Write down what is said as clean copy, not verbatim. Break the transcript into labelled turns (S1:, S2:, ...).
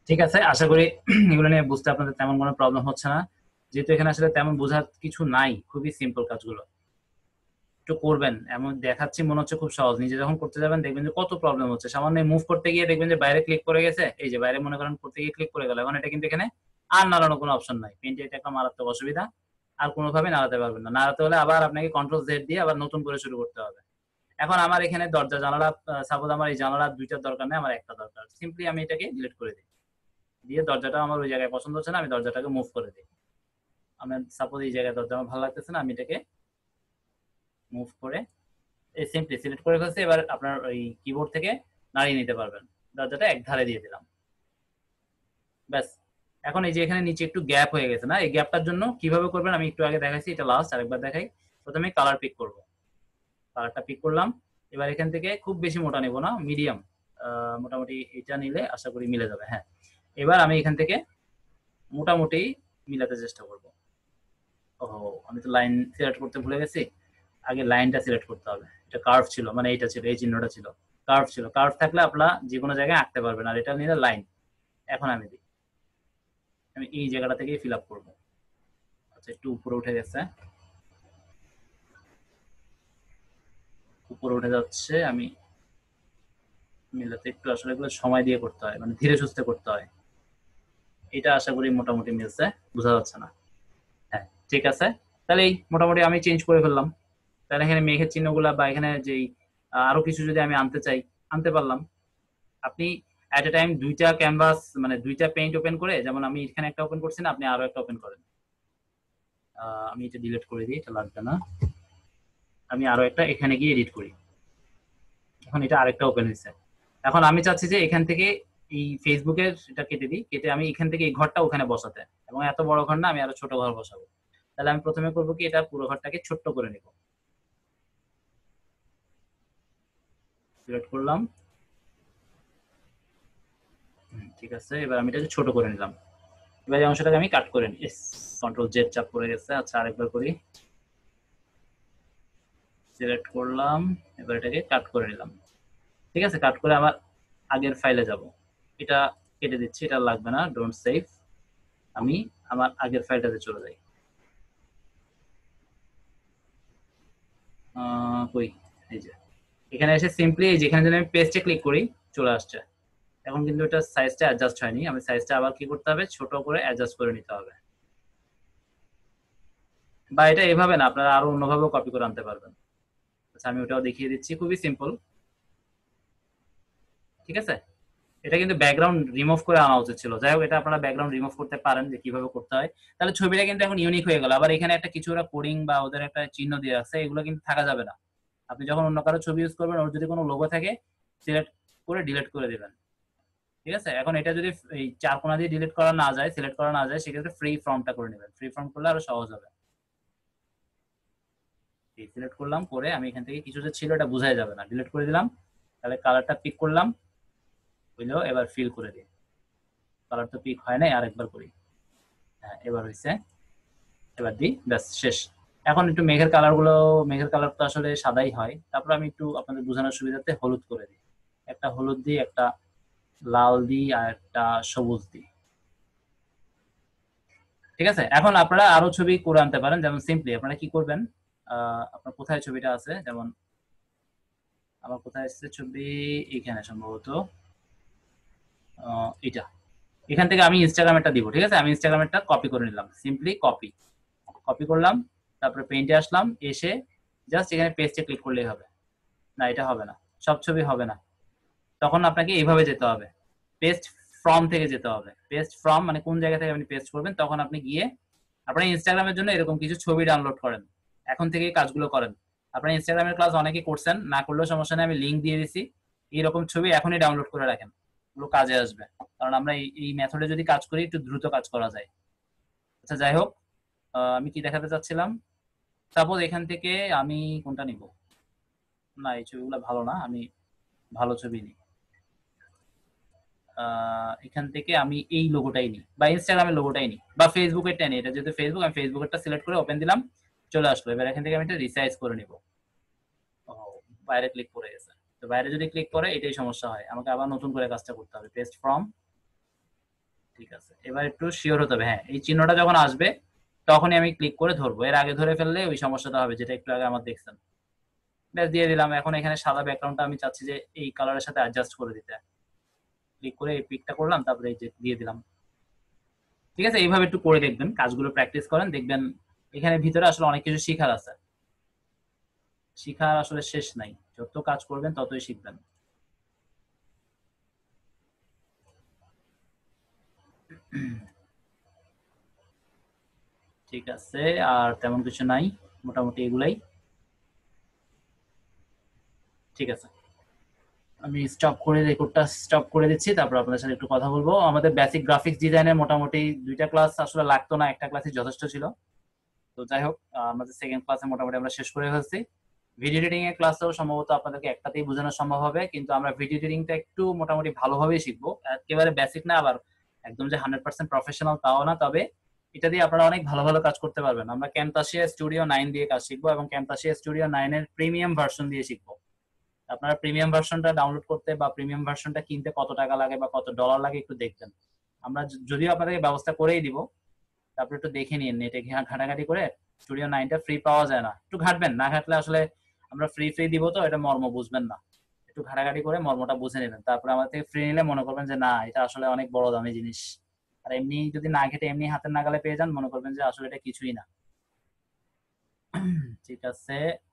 S1: ঠিক আছে, আশা করি এগুলো নিয়ে বুঝতে আপনাদের তেমন কোনো প্রবলেম হচ্ছে না। যেহেতু এখানে আসলে তেমন বোঝার কিছু নাই, খুবই সিম্পল কাজগুলো একটু করবেন। এমন দেখাচ্ছি মনে হচ্ছে খুব সহজ, নিজে যখন করতে যাবেন দেখবেন যে কত প্রবলেম হচ্ছে। সামান্য মুভ করতে গিয়ে দেখবেন যে বাইরে ক্লিক করে গেছে, এই যে বাইরে মনে করেন করতে গিয়ে ক্লিক করে গেল, এখন এটা কিন্তু এখানে আর নাড়ানোর কোনো অপশন নাই। পেন্টে এটা একটা মারাত্মক অসুবিধা, আর কোনোভাবে নাড়াতে পারবেন না। নাড়াতে হলে আবার আপনাকে কন্ট্রোল জেড দিয়ে আবার নতুন করে শুরু করতে হবে। এখন আমার এখানে দরজা জানালা, সাপোজ আমার এই জানালা দুইটার দরকার নেই, আমার একটা দরকার, সিম্পলি আমি এটাকে ডিলিট করে দিই। দিয়ে দরজাটা আমার ওই জায়গায় পছন্দ হচ্ছে না, আমি দরজাটাকে মুভ করে দিই। আমার সাপোজ এই জায়গায় দরজা আমার ভালো লাগতেছে না, আমি এটাকে মুভ করে এই সিম্পলি সিলেক্ট করে ফেলছি। এবার আপনার ওই কিবোর্ড থেকে নাড়িয়ে নিতে পারবেন। দরজাটা এক ধারে দিয়ে দিলাম, ব্যাস। এখন এই যে এখানে নিচে একটু গ্যাপ হয়ে গেছে না, এই গ্যাপটার জন্য কিভাবে করবেন আমি একটু আগে দেখাইছি, এটা লাস্ট আরেকবার দেখাই। প্রথমে কালার পিক করব, কালারটা পিক করলাম। এবার এখান থেকে খুব বেশি মোটা নেব না, মিডিয়াম, মোটামুটি এটা নিলে আশা করি মিলে যাবে। হ্যাঁ, এবার আমি এখান থেকে মোটামুটি মিলাতে চেষ্টা করব। ও, আমি তো লাইন সিলেক্ট করতে ভুলে গেছি, আগে লাইনটা সিলেক্ট করতে হবে। এটা কার্ভ ছিল, মানে এইটা ছিল, এই চিহ্নটা ছিল, কার্ভ ছিল। কার্ভ থাকলে আপনারা যে কোনো জায়গায় আঁকতে পারবেন, আর এটা নিলে লাইন। এখন আমি দিই, আমি এই জায়গাটা থেকেই ফিল আপ করবো। আচ্ছা, একটু উপরে উঠে গেছে, উপরে উঠে যাচ্ছে। আমি মিলাতে একটু আসলে এগুলো সময় দিয়ে করতে হয়, মানে ধীরে সুস্থে করতে হয়। এটা আশা করি মোটামুটি মিলছে, বোঝা যাচ্ছে না? হ্যাঁ, ঠিক আছে। তাহলে এই মোটামুটি আমি চেঞ্জ করে ফেললাম। তাহলে এখানে মেঘের চিহ্নগুলা বা এখানে যেই আরো কিছু যদি আমি আনতে চাই, আনতে পারলাম। আপনি এট এ টাইম দুইটা ক্যানভাস, মানে দুইটা পেইন্ট ওপেন করে, যেমন আমি এখানে একটা ওপেন করছি না, আপনি আরো একটা ওপেন করেন। আমি এটা ডিলিট করে দিই, এটা লাগবে না। আমি আরো একটা এখানে গিয়ে এডিট করি। এখন এটা আরেকটা ওপেন হয়েছে। এখন আমি চাচ্ছি যে এখান থেকে এই ফেসবুকের এটা কেটে দিই, কেটে আমি এখান থেকে এই ঘরটা ওখানে বসাতে, এবং এত বড় ঘর না, আমি আরো ছোট ঘর বসাবো। তাহলে আমি প্রথমে করবো কি, এটা পুরো ঘরটাকে ছোট্ট করে নিব। সিলেক্ট করলাম, ঠিক আছে। এবার আমি এটাকে ছোট করে নিলাম। এবার এই অংশটাকে আমি কাট করে নিই, কন্ট্রোল জেড চাপ পড়ে গেছে। আচ্ছা, আরেকবার করি, সিলেক্ট করলাম, এবার এটাকে কাট করে নিলাম। ঠিক আছে, কাট করে আমার আগের ফাইলে যাব। এটা কেটে দিচ্ছি, এটা লাগবে না, ডোন্ট সেভ। আমি আমার আগের ফাইলটাতে চলে যাই। কই, এই যে এখানে এসে সিম্পলি যেখানে যদি আমি পেস্টে ক্লিক করি, চলে আসছে। এখন কিন্তু এটা সাইজটা অ্যাডজাস্ট হয়নি, আমি সাইজটা আবার কি করতে হবে, ছোট করে অ্যাডজাস্ট করে নিতে হবে। বা এটা এভাবে না, আপনারা আরো অন্যভাবেও কপি করে আনতে পারবেন। আচ্ছা, আমি ওটাও দেখিয়ে দিচ্ছি, খুবই সিম্পল। ঠিক আছে, এটা কিন্তু ব্যাকগ্রাউন্ড রিমুভ করে আনা উচিত ছিল। যাই হোক, এটা আপনারা ব্যাকগ্রাউন্ড রিমুভ করতে পারেন, যে কিভাবে করতে হয়। তাহলে ছবিটা কিন্তু এখন ইউনিক হয়ে গেল। আবার এখানে একটা কিছু ওরা কোডিং বা ওদের একটা চিহ্ন দিয়ে রাখছে, এগুলো কিন্তু থাকা যাবে না। আপনি যখন অন্য কারো ছবি ইউজ করবেন, ওর যদি কোনো লোগো থাকে, সিলেক্ট করে ডিলিট করে দিবেন। ঠিক আছে, এখন এটা যদি এই চার কোণা দিয়ে ডিলিট করা না যায়, সিলেক্ট করা না যায়, সেক্ষেত্রে ফ্রি ফর্মটা করে নেবেন। ফ্রি ফর্ম করলে আরো সহজ হবে। সিলেক্ট করলাম, করে আমি এখান থেকে কিছু যে ছিল এটা বোঝাই যাবে না, ডিলিট করে দিলাম। তাহলে কালারটা পিক করলাম, হইলো। এবার ফিল করে দিই, কালার তো পিক হয় নাই, আরেকবার করি। হ্যাঁ, এবার হয়েছে। এবার দিই, ব্যাস শেষ। এখন একটু মেঘের কালার গুলো, মেঘের কালার তো আসলে সাদাই হয়, তারপর আমি একটু আপনাদের বোঝানোর সুবিধার্থে হলুদ করে দিই। একটা হলুদ দিই, একটা লাল দিই, আর একটা সবুজ দিই। ঠিক আছে, এখন আপনারা আরো ছবি করে আনতে পারেন। যেমন সিম্পলি আপনারা কি করবেন, আপনার কোথায় ছবিটা আছে, যেমন আমার কোথায় এসেছে ছবি, এখানে সম্ভবত এটা। এখান থেকে আমি ইনস্টাগ্রামেরটা দিব। ঠিক আছে, আমি ইনস্টাগ্রামেরটা কপি করে নিলাম, সিম্পলি কপি, কপি করলাম। তারপরে পেইন্টে আসলাম, এসে জাস্ট এখানে পেস্টে ক্লিক করলেই হবে। না, এটা হবে না, সব ছবি হবে না। তখন আপনাকে এইভাবে যেতে হবে, পেস্ট ফ্রম থেকে যেতে হবে। পেস্ট ফ্রম মানে কোন জায়গা থেকে আপনি পেস্ট করবেন, তখন আপনি গিয়ে আপনার ইনস্টাগ্রামের জন্য এরকম কিছু ছবি ডাউনলোড করেন, এখন থেকে কাজগুলো করেন। আপনার ইনস্টাগ্রামের ক্লাস অনেকেই করছেন, না করলেও সমস্যা নেই, আমি লিঙ্ক দিয়ে দিছি। এইরকম ছবি এখনই ডাউনলোড করে রাখেন, এগুলো কাজে আসবে। কারণ আমরা এই মেথডে যদি কাজ করি, একটু দ্রুত কাজ করা যায়। আচ্ছা, যাই হোক, আমি কি দেখাতে চাচ্ছিলাম, সাপোজ এখান থেকে আমি কোনটা নিব, না এই ছবিগুলো ভালো না, আমি ভালো ছবি নিই। এখান থেকে আমি এই লোগোটাই নিই, বা ইনস্টাগ্রামের লোগোটাই নিই, বা ফেসবুকের টা নিই। এটা যেহেতু ফেসবুক, আমি ফেসবুকেরটা সিলেক্ট করে ওপেন দিলাম, চলে আসলো। এবার এখান থেকে আমি এটা রিসাইজ করে নিব। ও, বাইরে ক্লিক করে গেছে। তো বাইরে যদি ক্লিক করে এটাই সমস্যা হয়, আমাকে আবার নতুন করে কাজটা করতে হবে। পেস্ট ফ্রম, ঠিক আছে, এবার একটু শিওর হতে হবে। হ্যাঁ, এই চিহ্নটা যখন আসবে তখনই আমি ক্লিক করে ধরবো, এর আগে ধরে ফেললে ওই সমস্যাটা হবে যেটা একটু আগে আমার দেখছেন। ব্যাস দিয়ে দিলাম। এখন এখানে সাদা ব্যাকগ্রাউন্ডটা আমি চাচ্ছি যে এই কালারের সাথে অ্যাডজাস্ট করে দিতে, ক্লিক করে এই পিকটা করলাম, তারপরে এই যে দিয়ে দিলাম। ঠিক আছে, এইভাবে একটু করে দেখবেন, কাজগুলো প্র্যাকটিস করেন, দেখবেন এখানে ভিতরে আসলে অনেক কিছু শিখার আছে, শিখার আসলে শেষ নাই, যত কাজ করবেন ততই শিখবেন। ঠিক আছে, আর তেমন কিছু নাই, মোটামুটি এগুলাই। ঠিক আছে, আমি স্টপ করে রেকর্ডটা স্টপ করে দিচ্ছি, তারপর আপনাদের সাথে একটু কথা বলবো। আমাদের বেসিক গ্রাফিক্স ডিজাইনের মোটামুটি 2টা ক্লাস আসলে লাগতো না, একটা ক্লাসই যথেষ্ট ছিল। তো যাই হোক, আমাদের সেকেন্ড ক্লাসে মোটামুটি আমরা শেষ করে ফেলছি। ভিডিও এডিটিং এর ক্লাসেও সম্ভবত আপনাদেরকে একটাতেই বোঝানো সম্ভব হবে, কিন্তু আমরা ভিডিও এডিটিংটা একটু মোটামুটি ভালোভাবেই শিখবো, একেবারে বেসিক না, আবার একদম যে 100% প্রফেশনাল তাও না, তবে এটা দিয়ে আপনারা অনেক ভালো ভালো কাজ করতে পারবেন। আমরা ক্যামতাসিয়া স্টুডিও 9 দিয়ে কাজ শিখবো, এবং ক্যামতাসিয়া স্টুডিও 9 এর প্রিমিয়াম ভার্সন দিয়ে শিখবো। আপনারা প্রিমিয়াম ভার্সনটা ডাউনলোড করতে বা প্রিমিয়াম ভার্সনটা কিনতে কত টাকা লাগে বা কত ডলার লাগে একটু দেখবেন। আমরা যদিও আপনাদেরকে ব্যবস্থা করেই দিব, তারপর একটু দেখে নিন নেটে ঘাটাঘাটি করে। স্টুডিও 9টা ফ্রি পাওয়া যায় না, একটু ঘাটবেন, না ঘাটলে আসলে আমরা ফ্রি ফ্রি দিব তো এটা মর্ম বুঝবেন না। একটু ঘাটাঘাটি করে মর্মটা বুঝে নেবেন, তারপরে আমার থেকে ফ্রি নিলে মনে করবেন যে না, এটা আসলে অনেক বড় দামি জিনিস। আর এমনি যদি না ঘেটে এমনি হাতের নাগালে পেয়ে যান, মনে করবেন যে আসলে এটা কিছুই না। ঠিক আছে,